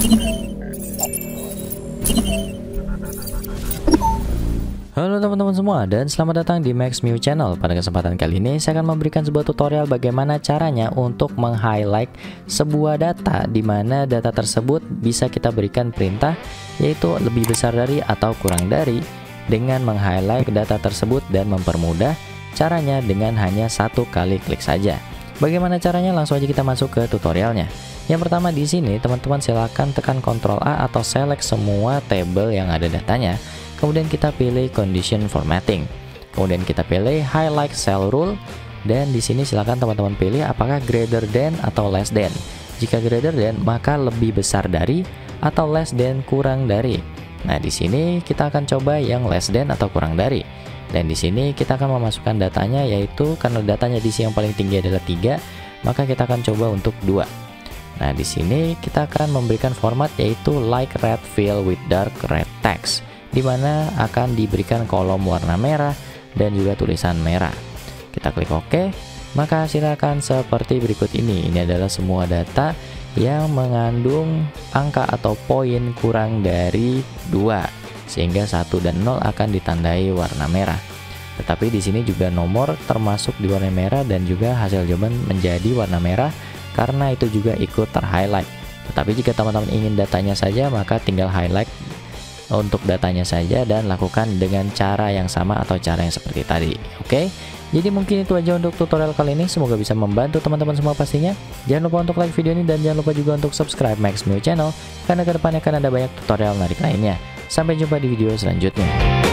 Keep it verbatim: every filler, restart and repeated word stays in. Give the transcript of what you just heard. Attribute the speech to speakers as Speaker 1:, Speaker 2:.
Speaker 1: Halo teman-teman semua, dan selamat datang di Max Mew Channel. Pada kesempatan kali ini saya akan memberikan sebuah tutorial bagaimana caranya untuk meng-highlight sebuah data, di mana data tersebut bisa kita berikan perintah yaitu lebih besar dari atau kurang dari, dengan meng-highlight data tersebut dan mempermudah caranya dengan hanya satu kali klik saja. Bagaimana caranya? Langsung aja kita masuk ke tutorialnya. Yang pertama, di sini teman-teman silakan tekan Ctrl A atau select semua tabel yang ada datanya. Kemudian kita pilih condition formatting. Kemudian kita pilih highlight cell rule, dan di sini silakan teman-teman pilih apakah greater than atau less than. Jika greater than maka lebih besar dari, atau less than kurang dari. Nah, di sini kita akan coba yang less than atau kurang dari. Dan di sini kita akan memasukkan datanya, yaitu karena datanya di sini yang paling tinggi adalah tiga, maka kita akan coba untuk dua. Nah, di sini kita akan memberikan format yaitu like red fill with dark red text, di mana akan diberikan kolom warna merah dan juga tulisan merah. Kita klik OK, maka silakan seperti berikut ini. Ini adalah semua data yang mengandung angka atau poin kurang dari dua, sehingga satu dan nol akan ditandai warna merah. Tetapi di sini juga nomor termasuk di warna merah dan juga hasil jawaban menjadi warna merah karena itu juga ikut terhighlight. Tetapi jika teman-teman ingin datanya saja, maka tinggal highlight untuk datanya saja dan lakukan dengan cara yang sama atau cara yang seperti tadi. Oke, jadi mungkin itu aja untuk tutorial kali ini. Semoga bisa membantu teman-teman semua pastinya. Jangan lupa untuk like video ini dan jangan lupa juga untuk subscribe Max Mew Channel, karena kedepannya akan ada banyak tutorial menarik lainnya. Sampai jumpa di video selanjutnya.